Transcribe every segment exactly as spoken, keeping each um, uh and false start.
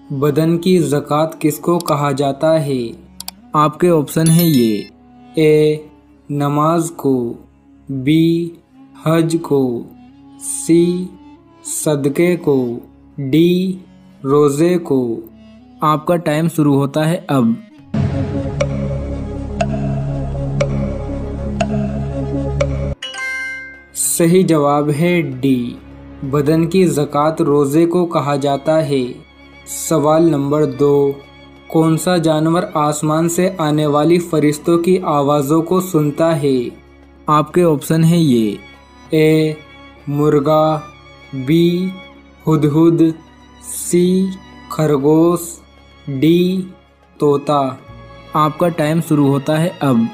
बदन की ज़कात किसको कहा जाता है? आपके ऑप्शन है ये, ए नमाज को, बी हज को, सी सदक़े को, डी रोज़े को। आपका टाइम शुरू होता है अब। सही जवाब है डी, बदन की ज़कात रोज़े को कहा जाता है। सवाल नंबर दो, कौन सा जानवर आसमान से आने वाली फरिश्तों की आवाज़ों को सुनता है? आपके ऑप्शन है ये, ए मुर्गा, बी हुदहुद, सी खरगोश, डी तोता। आपका टाइम शुरू होता है अब।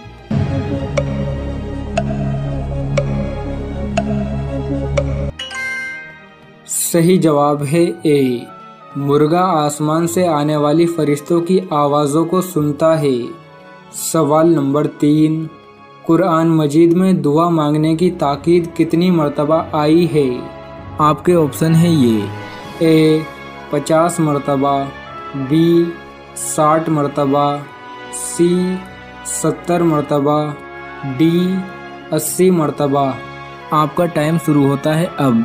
सही जवाब है ए, मुर्गा आसमान से आने वाली फरिश्तों की आवाज़ों को सुनता है। सवाल नंबर तीन, कुरान मजीद में दुआ मांगने की ताकीद कितनी मर्तबा आई है? आपके ऑप्शन है ये, ए पचास मर्तबा, बी साठ मर्तबा, सी सत्तर मर्तबा, डी अस्सी मर्तबा। आपका टाइम शुरू होता है अब।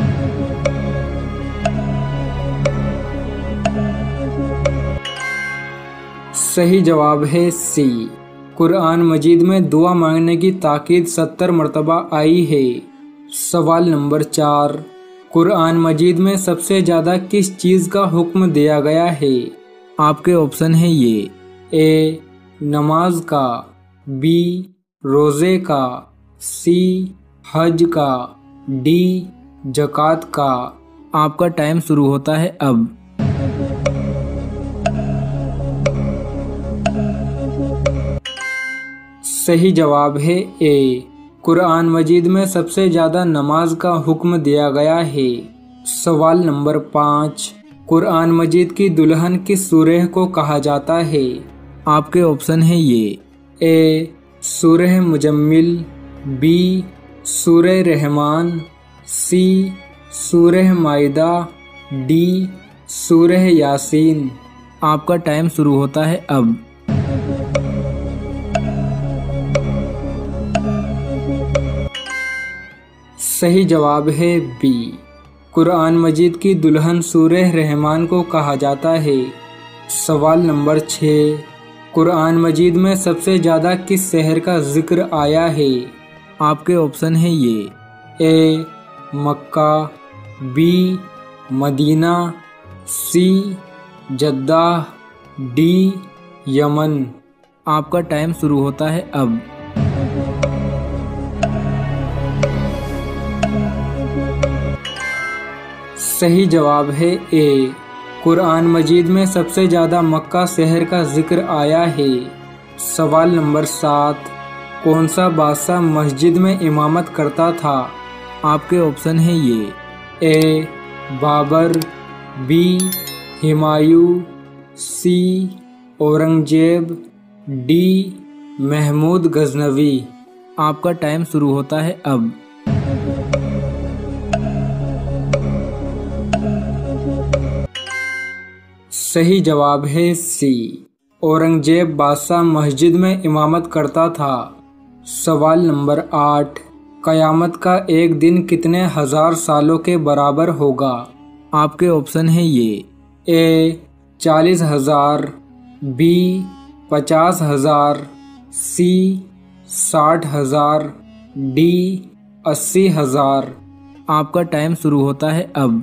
सही जवाब है सी, कुरान मजीद में दुआ मांगने की ताकीद सत्तर मर्तबा आई है। सवाल नंबर चार, कुरान मजीद में सबसे ज़्यादा किस चीज़ का हुक्म दिया गया है? आपके ऑप्शन है ये, ए नमाज का, बी रोज़े का, सी हज का, डी ज़कात का। आपका टाइम शुरू होता है अब। सही जवाब है ए, कुरान मजीद में सबसे ज़्यादा नमाज का हुक्म दिया गया है। सवाल नंबर पाँच, कुरान मजीद की दुल्हन किस सूरह को कहा जाता है? आपके ऑप्शन है ये, ए सूरह मुजम्मिल, बी सूरह रहमान, सी सूरह माइदा, डी सूरह यासीन। आपका टाइम शुरू होता है अब। सही जवाब है बी, कुरान मजीद की दुल्हन सूरह रहमान को कहा जाता है। सवाल नंबर छः, कुरान मजीद में सबसे ज़्यादा किस शहर का जिक्र आया है? आपके ऑप्शन है ये, A Mecca, B Medina, C Jeddah, D Yemen. आपका टाइम शुरू होता है अब। सही जवाब है ए, कुरान मजीद में सबसे ज़्यादा मक्का शहर का जिक्र आया है। सवाल नंबर सात, कौन सा बादशाह मस्जिद में इमामत करता था? आपके ऑप्शन है ये, A Babur, B Humayun, C Aurangzeb, D Mahmud Ghaznavi. आपका टाइम शुरू होता है अब। सही जवाब है सी, औरंगजेब बादशाह मस्जिद में इमामत करता था। सवाल नंबर आठ, क़यामत का एक दिन कितने हज़ार सालों के बराबर होगा? आपके ऑप्शन है ये, ए चालीस हज़ार, बी पचास हज़ार, सी साठ हज़ार, डी अस्सी हज़ार। आपका टाइम शुरू होता है अब।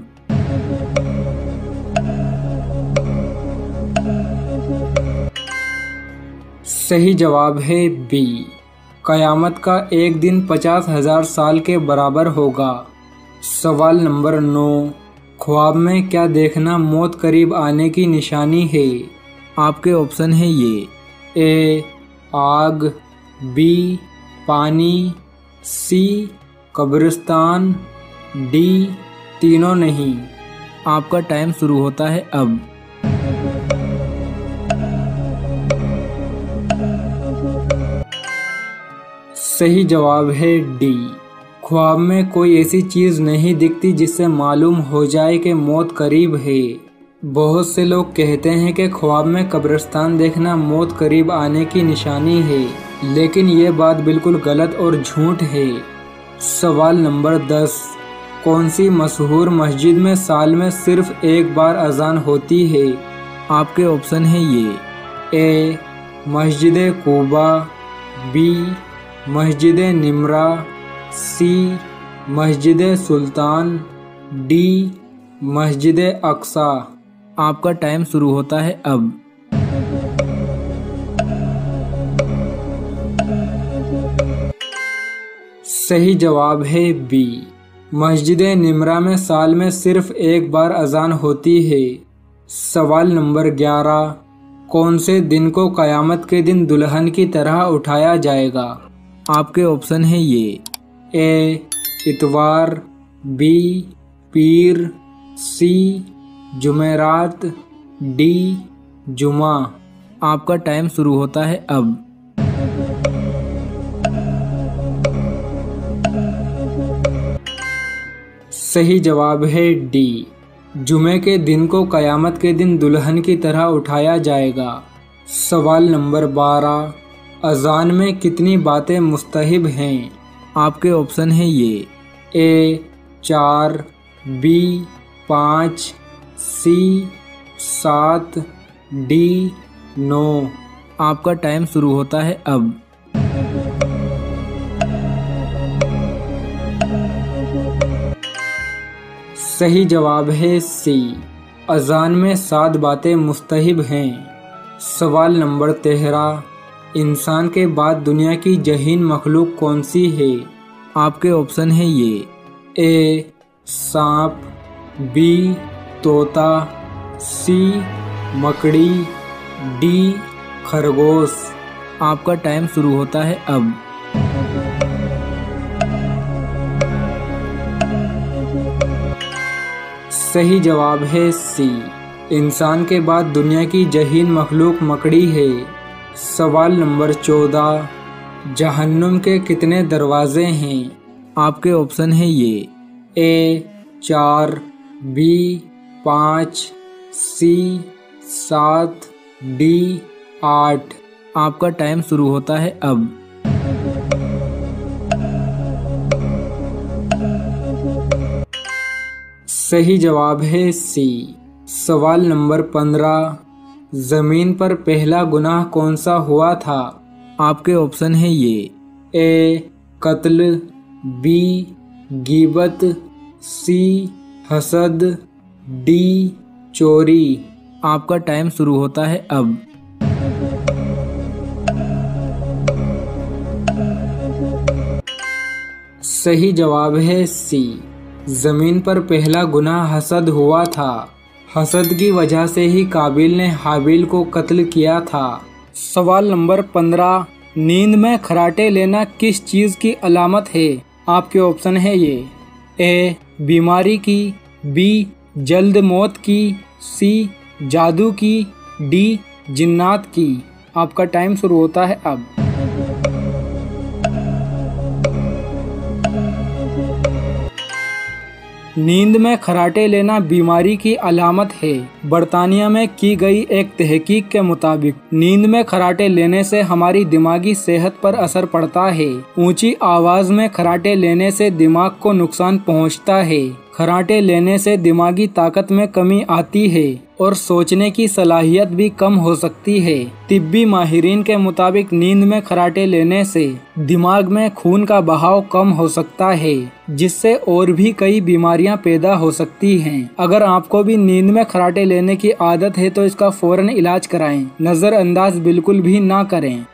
सही जवाब है बी, क़यामत का एक दिन पचास हज़ार साल के बराबर होगा। सवाल नंबर नौ, ख्वाब में क्या देखना मौत करीब आने की निशानी है? आपके ऑप्शन है ये, ए आग, बी पानी, सी कब्रिस्तान, डी तीनों नहीं। आपका टाइम शुरू होता है अब। सही जवाब है डी, ख्वाब में कोई ऐसी चीज़ नहीं दिखती जिससे मालूम हो जाए कि मौत करीब है। बहुत से लोग कहते हैं कि ख्वाब में कब्रिस्तान देखना मौत करीब आने की निशानी है, लेकिन ये बात बिल्कुल गलत और झूठ है। सवाल नंबर दस, कौन सी मशहूर मस्जिद में साल में सिर्फ एक बार अजान होती है? आपके ऑप्शन है ये, ए मस्जिद कूबा, बी मस्जिद निमरा, सी मस्जिद सुल्तान, डी मस्जिद अक्सा। आपका टाइम शुरू होता है अब। सही जवाब है बी, मस्जिद निमरा में साल में सिर्फ एक बार अजान होती है। सवाल नंबर ग्यारह, कौन से दिन को कयामत के दिन दुल्हन की तरह उठाया जाएगा? आपके ऑप्शन है ये, ए इतवार, बी पीर, सी जुमेरात, डी जुमा। आपका टाइम शुरू होता है अब। सही जवाब है डी, जुमे के दिन को कयामत के दिन दुल्हन की तरह उठाया जाएगा। सवाल नंबर बारह, अजान में कितनी बातें मुस्तहिब हैं? आपके ऑप्शन है ये, ए चार, बी पाँच, सी सात, डी नौ। आपका टाइम शुरू होता है अब। सही जवाब है सी, अजान में सात बातें मुस्तहिब हैं। सवाल नंबर तेरह, इंसान के बाद दुनिया की जहीन मखलूक कौन सी है? आपके ऑप्शन है ये, ए सांप, बी तोता, सी मकड़ी, डी खरगोश। आपका टाइम शुरू होता है अब। सही जवाब है सी, इंसान के बाद दुनिया की जहीन मखलूक मकड़ी है। सवाल नंबर चौदह, जहन्नुम के कितने दरवाजे हैं? आपके ऑप्शन है ये, ए चार, बी पाँच, सी सात, डी आठ। आपका टाइम शुरू होता है अब। सही जवाब है सी, सवाल नंबर पंद्रह, जमीन पर पहला गुनाह कौन सा हुआ था? आपके ऑप्शन है ये, ए कत्ल, बी गीबत, सी हसद, डी चोरी। आपका टाइम शुरू होता है अब। सही जवाब है सी, जमीन पर पहला गुनाह हसद हुआ था। हसद की वजह से ही काबिल ने हाबिल को कत्ल किया था। सवाल नंबर पंद्रह, नींद में खराटे लेना किस चीज की अलामत है? आपके ऑप्शन है ये, ए बीमारी की, बी जल्द मौत की, सी जादू की, डी जिन्नात की। आपका टाइम शुरू होता है अब। नींद में खराटे लेना बीमारी की अलामत है। बर्तानिया में की गई एक तहकीक के मुताबिक नींद में खराटे लेने से हमारी दिमागी सेहत पर असर पड़ता है। ऊंची आवाज में खराटे लेने से दिमाग को नुकसान पहुंचता है। खराटे लेने से दिमागी ताकत में कमी आती है और सोचने की सलाहियत भी कम हो सकती है। तिब्बी माहिरीन के मुताबिक नींद में खराटे लेने से दिमाग में खून का बहाव कम हो सकता है, जिससे और भी कई बीमारियां पैदा हो सकती हैं। अगर आपको भी नींद में खराटे लेने की आदत है तो इसका फौरन इलाज कराएं। नजरअंदाज बिल्कुल भी ना करें।